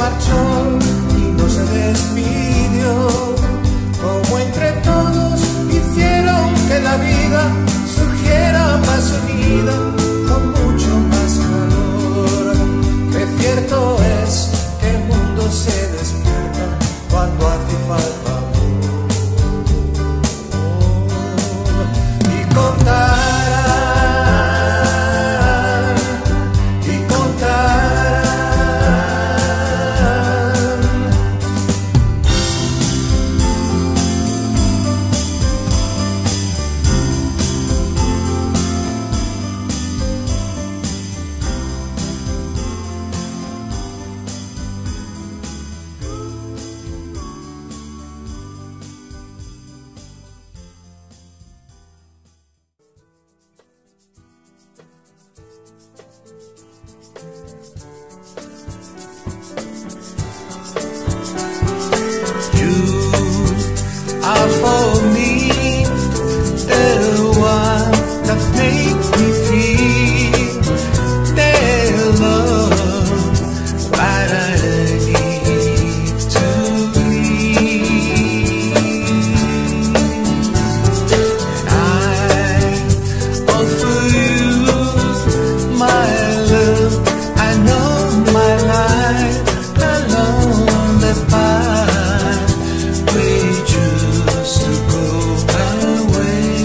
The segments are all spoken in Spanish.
marchó y no se despidió, como entre todos hicieron que la vida surgiera más unida, con mucho más calor. Que cierto es que el mundo se despierta cuando hace falta amor. Y contar for me, the one that makes me feel the love that I need to be. And I offer you my love, I know my life along the path we choose to go away.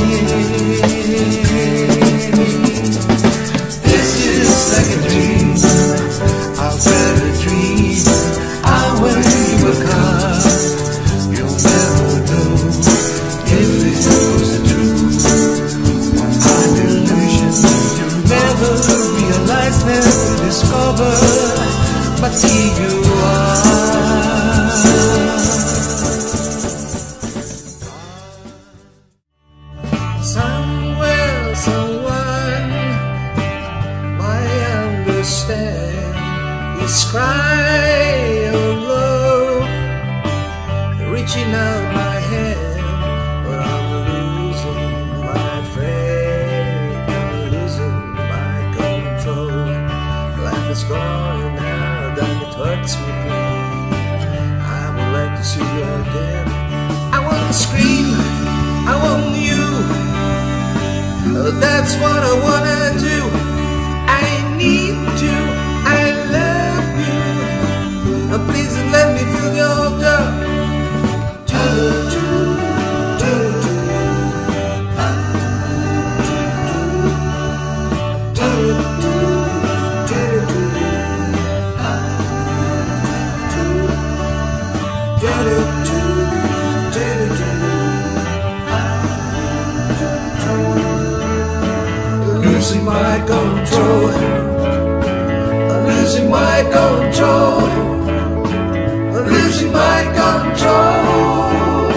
This is like a dream, I'll better dream. I will you will come, you'll never know if it was the truth. An illusion you'll never realize, never discover, but here you are. Somewhere, someone might understand this cry of love, reaching out my hand, but I'm losing my faith, I'm losing my control. Life is going out and it hurts me pain. I would like to see you again. I want to scream, I want you. That's what I wanna do. I need you, I love you. Please let me feel your love. Losing my control, I'm losing my control, I'm losing my control.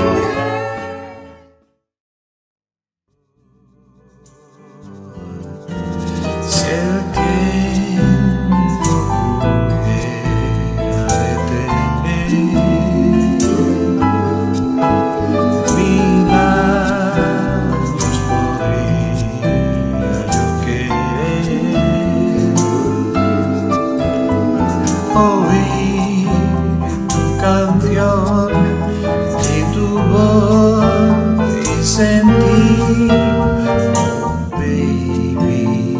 Si el tiempo pudiera detener mil años, podría yo querer oír tu canción y tu voz y sentir, oh baby,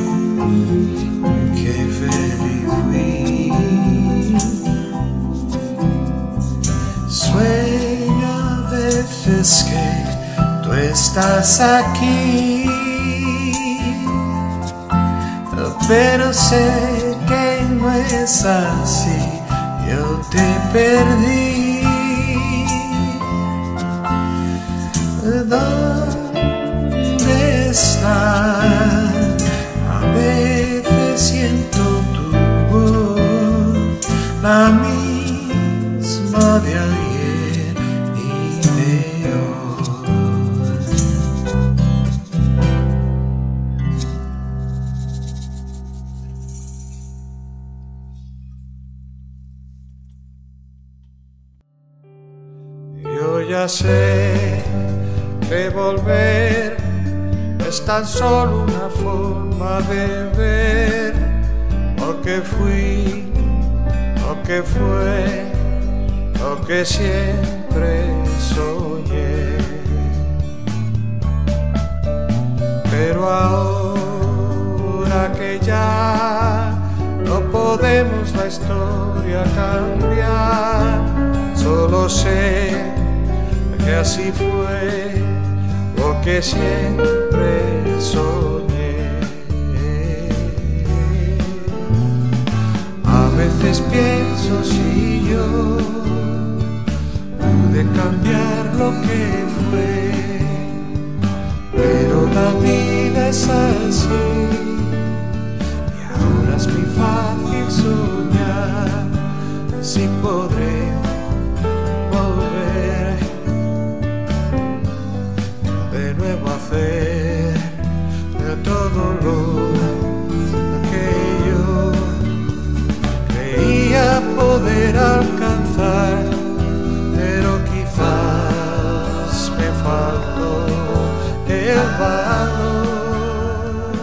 qué feliz fui. Sueño a veces que tú estás aquí, pero sé que no es así, yo te perdí. ¿Dónde estás? A veces siento tu voz, la misma de ayer y de hoy. Yo ya sé que volver es tan solo una forma de ver lo que fui, lo que fue, lo que siempre soñé. Pero ahora que ya no podemos la historia cambiar, solo sé que así fue lo que siempre soñé. A veces pienso si yo pude cambiar lo que fue, pero la vida es así y ahora es muy fácil soñar. Si podré volver de nuevo a hacer de todo lo que yo creía poder alcanzar, pero quizás me faltó el valor.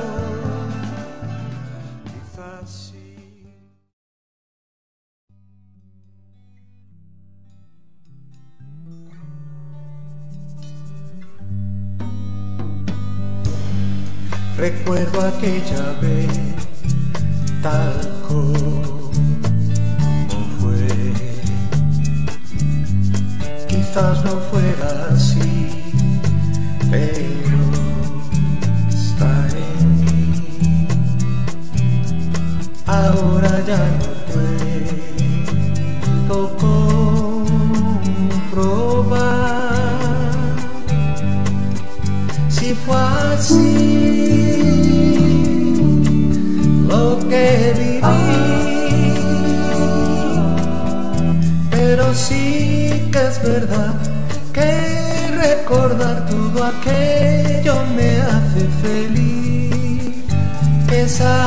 Quizás sí. Recuerdo aquella vez tal como fue. Quizás no fuera así, pero está en mí. Ahora ya no puedo comprobar si fue así lo que viví, pero sí que es verdad que recordar todo aquello me hace feliz. Esa